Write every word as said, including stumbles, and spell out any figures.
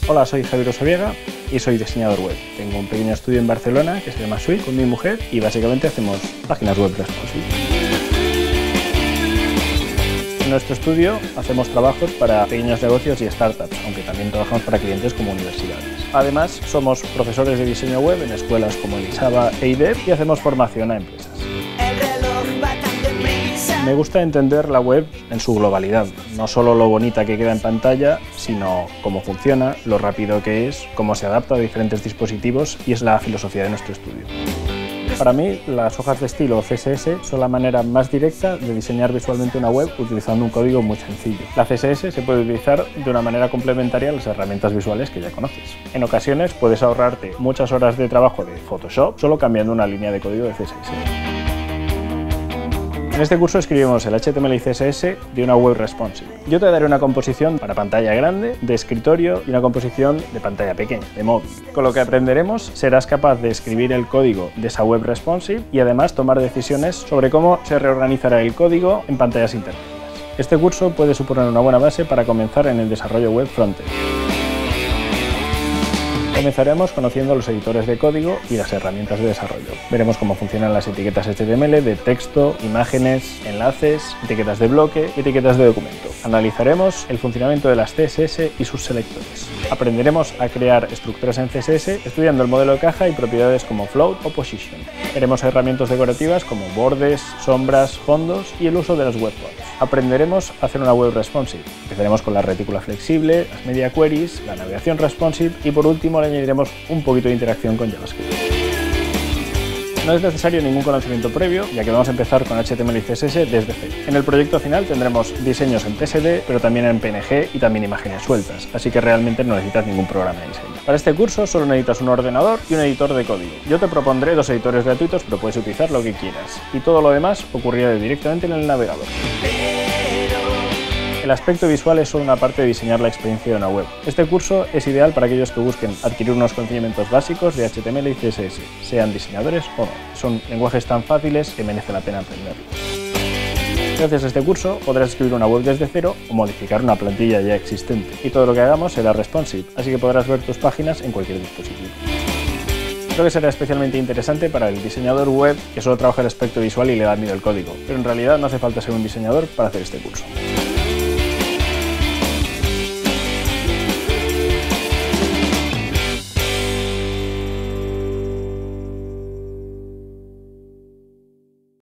Hola, soy Javier Osoviega y soy diseñador web. Tengo un pequeño estudio en Barcelona que se llama Suite con mi mujer y básicamente hacemos páginas web responsive. En nuestro estudio hacemos trabajos para pequeños negocios y startups, aunque también trabajamos para clientes como universidades. Además, somos profesores de diseño web en escuelas como Elisava e I D E P y hacemos formación a empresas. Me gusta entender la web en su globalidad, no solo lo bonita que queda en pantalla, sino cómo funciona, lo rápido que es, cómo se adapta a diferentes dispositivos y es la filosofía de nuestro estudio. Para mí, las hojas de estilo C S S son la manera más directa de diseñar visualmente una web utilizando un código muy sencillo. La C S S se puede utilizar de una manera complementaria a las herramientas visuales que ya conoces. En ocasiones puedes ahorrarte muchas horas de trabajo de Photoshop solo cambiando una línea de código de C S S. En este curso escribimos el H T M L y C S S de una web responsive. Yo te daré una composición para pantalla grande, de escritorio y una composición de pantalla pequeña, de móvil. Con lo que aprenderemos serás capaz de escribir el código de esa web responsive y además tomar decisiones sobre cómo se reorganizará el código en pantallas intermedias. Este curso puede suponer una buena base para comenzar en el desarrollo web frontend. Comenzaremos conociendo los editores de código y las herramientas de desarrollo. Veremos cómo funcionan las etiquetas H T M L de texto, imágenes, enlaces, etiquetas de bloque y etiquetas de documento. Analizaremos el funcionamiento de las C S S y sus selectores. Aprenderemos a crear estructuras en C S S estudiando el modelo de caja y propiedades como float o position. Veremos herramientas decorativas como bordes, sombras, fondos y el uso de las web fonts. Aprenderemos a hacer una web responsive. Empezaremos con la retícula flexible, las media queries, la navegación responsive y por último le añadiremos un poquito de interacción con JavaScript. No es necesario ningún conocimiento previo, ya que vamos a empezar con H T M L y C S S desde cero. En el proyecto final tendremos diseños en P S D, pero también en P N G y también imágenes sueltas, así que realmente no necesitas ningún programa de diseño. Para este curso solo necesitas un ordenador y un editor de código. Yo te propondré dos editores gratuitos, pero puedes utilizar lo que quieras, y todo lo demás ocurrirá directamente en el navegador. El aspecto visual es solo una parte de diseñar la experiencia de una web. Este curso es ideal para aquellos que busquen adquirir unos conocimientos básicos de H T M L y C S S, sean diseñadores o no. Son lenguajes tan fáciles que merece la pena aprenderlos. Gracias a este curso podrás escribir una web desde cero o modificar una plantilla ya existente. Y todo lo que hagamos será responsive, así que podrás ver tus páginas en cualquier dispositivo. Creo que será especialmente interesante para el diseñador web que solo trabaja el aspecto visual y le da miedo el código, pero en realidad no hace falta ser un diseñador para hacer este curso.